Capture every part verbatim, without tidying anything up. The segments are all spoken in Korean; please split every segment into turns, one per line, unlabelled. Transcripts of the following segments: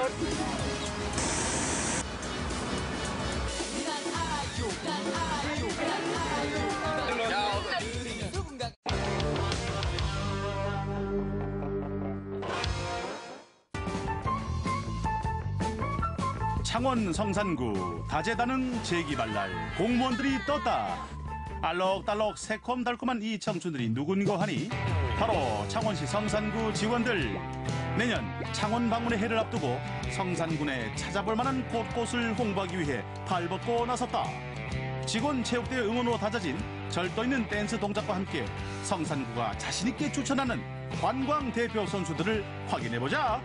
창원 성산구 다재다능 재개발날 공무원들이 떴다. 알록달록 새콤달콤한 이 청춘들이 누군가 하니 바로 창원시 성산구 직원들. 내년 창원 방문의 해를 앞두고 성산군에 찾아볼 만한 곳곳을 홍보하기 위해 발벗고 나섰다. 직원 체육대회 응원으로 다져진 절도 있는 댄스 동작과 함께 성산구가 자신있게 추천하는 관광 대표 선수들을 확인해보자.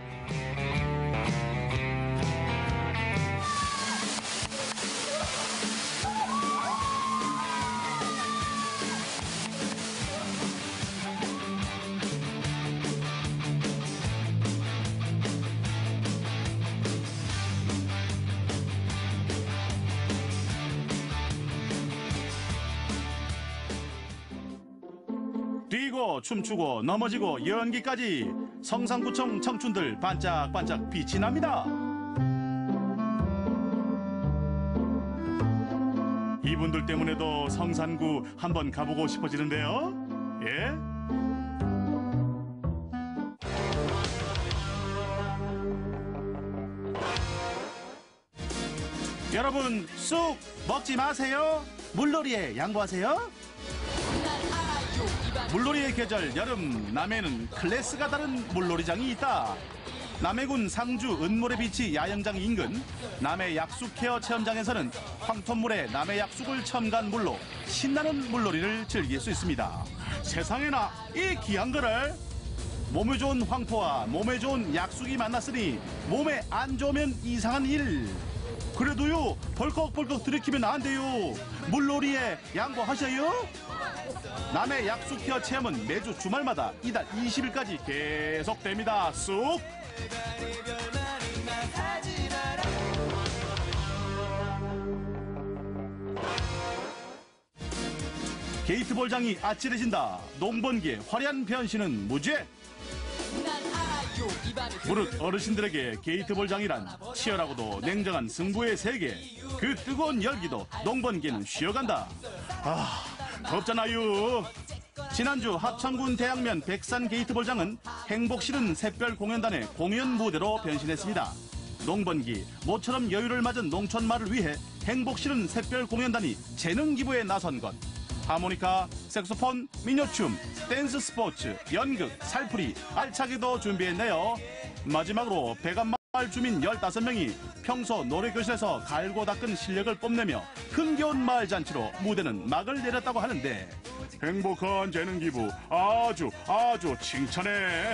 뛰고 춤추고 넘어지고 연기까지 성산구청 청춘들 반짝반짝 빛이 납니다. 이분들 때문에도 성산구 한번 가보고 싶어지는데요. 예? 여러분 쑥 먹지 마세요. 물놀이에 양보하세요. 물놀이의 계절 여름, 남해는 클래스가 다른 물놀이장이 있다. 남해군 상주 은모래비치 야영장 인근 남해 약수케어 체험장에서는 황토물에 남해 약수를 첨가한 물로 신나는 물놀이를 즐길 수 있습니다. 세상에나 이 귀한 거를. 몸에 좋은 황토와 몸에 좋은 약수기 만났으니 몸에 안 좋으면 이상한 일. 그래도요 벌컥벌컥 들이키면 안 돼요. 물놀이에 양보하셔요. 남해 약수케어 체험은 매주 주말마다 이달 이십 일까지 계속됩니다. 쑥! 게이트볼장이 아찔해진다. 농번기의 화려한 변신은 무죄. 무릇 어르신들에게 게이트볼장이란 치열하고도 냉정한 승부의 세계. 그 뜨거운 열기도 농번기는 쉬어간다. 아, 덥잖아요. 지난주 합천군 대양면 백산 게이트볼장은 행복실은 샛별 공연단의 공연 무대로 변신했습니다. 농번기 모처럼 여유를 맞은 농촌말을 위해 행복실은 샛별 공연단이 재능 기부에 나선 것. 하모니카, 색소폰, 민요춤, 댄스 스포츠, 연극, 살풀이 알차게도 준비했네요. 마지막으로 백암마을 주민 열다섯 명이 평소 노래교실에서 갈고 닦은 실력을 뽐내며 흥겨운 마을 잔치로 무대는 막을 내렸다고 하는데 행복한 재능 기부 아주 아주 칭찬해.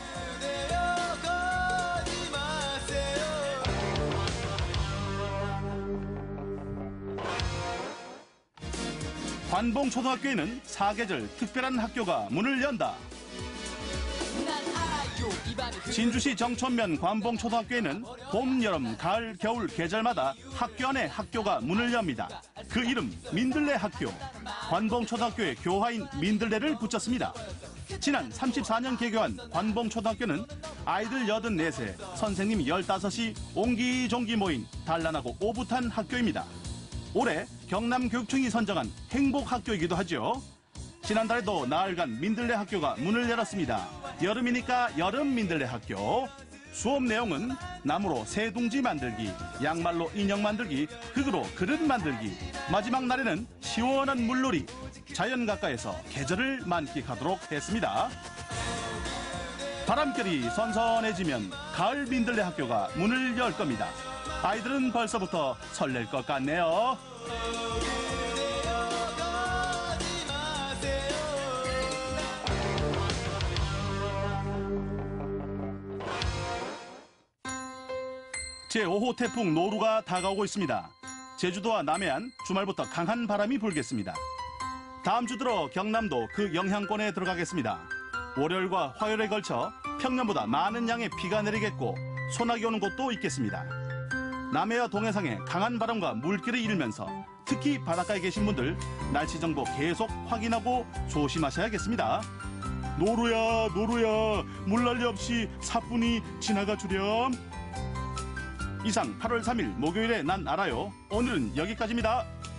관봉초등학교에는 사계절 특별한 학교가 문을 연다. 진주시 정천면 관봉초등학교에는 봄, 여름, 가을, 겨울 계절마다 학교 안에 학교가 문을 엽니다. 그 이름 민들레 학교. 관봉초등학교의 교화인 민들레를 붙였습니다. 지난 삼십사 년 개교한 관봉초등학교는 아이들 여든네 세, 선생님 열다섯이 옹기종기 모인 단란하고 오붓한 학교입니다. 올해 경남교육청이 선정한 행복학교이기도 하죠. 지난달에도 나흘간 민들레 학교가 문을 열었습니다. 여름이니까 여름 민들레 학교. 수업 내용은 나무로 새둥지 만들기, 양말로 인형 만들기, 흙으로 그릇 만들기. 마지막 날에는 시원한 물놀이, 자연 가까이서 계절을 만끽하도록 했습니다. 바람결이 선선해지면 가을 민들레 학교가 문을 열 겁니다. 아이들은 벌써부터 설렐 것 같네요. 제오 호 태풍 노루가 다가오고 있습니다. 제주도와 남해안 주말부터 강한 바람이 불겠습니다. 다음 주 들어 경남도 그 영향권에 들어가겠습니다. 월요일과 화요일에 걸쳐 평년보다 많은 양의 비가 내리겠고 소나기 오는 곳도 있겠습니다. 남해와 동해상에 강한 바람과 물결이 일면서 특히 바닷가에 계신 분들 날씨 정보 계속 확인하고 조심하셔야겠습니다. 노루야 노루야 물난리 없이 사뿐히 지나가 주렴. 이상 팔월 삼일 목요일에 난 알아요. 오늘은 여기까지입니다.